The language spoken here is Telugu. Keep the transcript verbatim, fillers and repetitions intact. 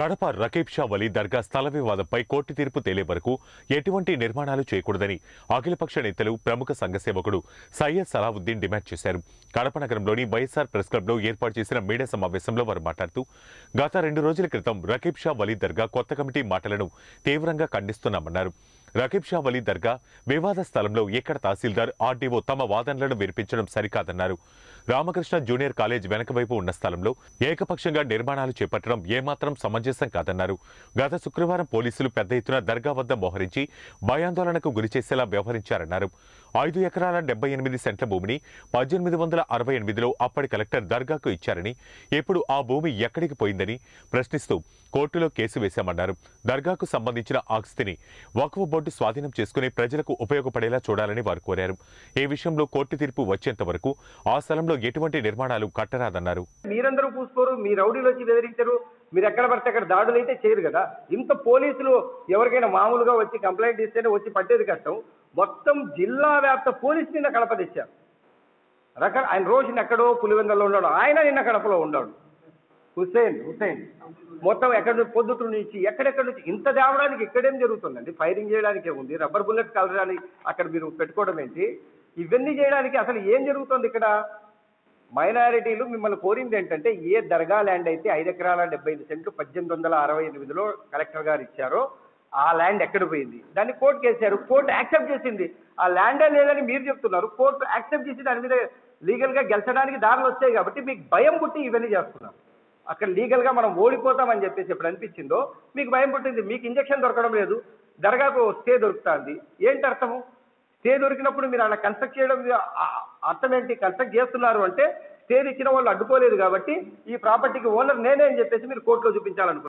కడప రకీబ్ షా వలీ దర్గా స్థల వివాదంపై కోర్టు తీర్పు తేలే వరకు ఎటువంటి నిర్మాణాలు చేయకూడదని అఖిలపక్ష నేతలు ప్రముఖ సంఘ సేవకుడు సయ్యద్ సలావుద్దీన్ డిమాండ్ చేశారు. కడప నగరంలోని వైఎస్ఆర్ ప్రెస్ క్లబ్లో ఏర్పాటు చేసిన మీడియా సమావేశంలో వారు మాట్లాడుతూ గత రెండు రోజుల క్రితం రకీబ్ షా వలీ దర్గా కొత్త కమిటీ మాటలను తీవ్రంగా ఖండిస్తున్నామన్నారు. రకీబ్ షా వలీ దర్గా వివాద స్థలంలో ఎక్కడ తహసీల్దార్ ఆర్డీఓ తమ వాదనలను వినిపించడం సరికాదన్నారు. రామకృష్ణ జూనియర్ కాలేజ్ వెనకవైపు ఉన్న స్థలంలో ఏకపక్షంగా నిర్మాణాలు చేపట్టడం ఏమాత్రం సమంజసం కాదన్నారు. గత శుక్రవారం పోలీసులు పెద్ద ఎత్తున దర్గా వద్ద మోహరించి భయాందోళనకు గురిచేసేలా వ్యవహరించారన్నారు. ఐదు ఎకరాల డెబ్బై ఎనిమిది సెంట్ల భూమిని పద్దెనిమిది వందల అరవై ఎనిమిదిలో అప్పటి కలెక్టర్ దర్గాకు ఇచ్చారని, ఇప్పుడు ఆ భూమి ఎక్కడికి పోయిందని ప్రశ్నిస్తూ కోర్టులో కేసు వేశామన్నారు. దర్గాకు సంబంధించిన ఆస్తిని వక్ఫ్ బోర్డు స్వాధీనం చేసుకుని ప్రజలకు ఉపయోగపడేలా చూడాలని వారు కోరారు. ఈ విషయంలో కోర్టు తీర్పు వచ్చేంత వరకు ఆ స్థలంలో ఎటువంటి నిర్మాణాలు కట్టరాదన్నారు. మీరందరూ పూసుకోరు, మీ రౌడీలు వచ్చి బెదిరించరు, మీరు ఎక్కడ పడితే అక్కడ దాడులు అయితే చేయరు కదా. ఇంత పోలీసులు ఎవరికైనా మామూలుగా వచ్చి కంప్లైంట్ ఇస్తేనే వచ్చి పట్టేది కష్టం. మొత్తం జిల్లా వ్యాప్త పోలీసు నిన్న కడప తెచ్చారు. రక ఆయన రోజున ఎక్కడో పులివెందులో ఉన్నాడు, ఆయన నిన్న కడపలో ఉన్నాడు. హుస్సేన్ హుస్సేన్ మొత్తం ఎక్కడి పొద్దుట నుంచి ఎక్కడెక్కడి నుంచి ఇంత తేవడానికి ఇక్కడేం జరుగుతుందండి? ఫైరింగ్ చేయడానికి ఉంది, రబ్బర్ బుల్లెట్ కలడానికి అక్కడ మీరు పెట్టుకోవడం ఏంటి? ఇవన్నీ చేయడానికి అసలు ఏం జరుగుతుంది ఇక్కడ? మైనారిటీలు మిమ్మల్ని కోరింది ఏంటంటే, ఏ దర్గా ల్యాండ్ అయితే ఐదు ఎకరాల డెబ్బై ఐదు సెంట్లు పద్దెనిమిది వందల అరవై ఎనిమిదిలో కలెక్టర్ గారు ఇచ్చారో ఆ ల్యాండ్ ఎక్కడ పోయింది? దాన్ని కోర్టుకి వేశారు, కోర్టు యాక్సెప్ట్ చేసింది. ఆ ల్యాండే లేదని మీరు చెప్తున్నారు, కోర్టు యాక్సెప్ట్ చేసి దాని మీద లీగల్గా గెలిచడానికి దారులు వచ్చాయి కాబట్టి మీకు భయం పుట్టి ఇవన్నీ చేస్తున్నారు. అక్కడ లీగల్గా మనం ఓడిపోతామని చెప్పేసి ఎప్పుడు అనిపించిందో మీకు భయం పుట్టింది. మీకు ఇంజక్షన్ దొరకడం లేదు, దర్గాకు స్టే దొరుకుతుంది. ఏంటి అర్థము? స్టే దొరికినప్పుడు మీరు అలా కన్స్ట్రక్ట్ చేయడం అర్థం ఏంటి? కన్స్ట్రక్ట్ చేస్తున్నారు అంటే స్టే ఇచ్చిన వాళ్ళు అడ్డుకోలేదు కాబట్టి ఈ ప్రాపర్టీకి ఓనర్ నేనే అని చెప్పేసి మీరు కోర్టులో చూపించాలనుకుంటున్నారు.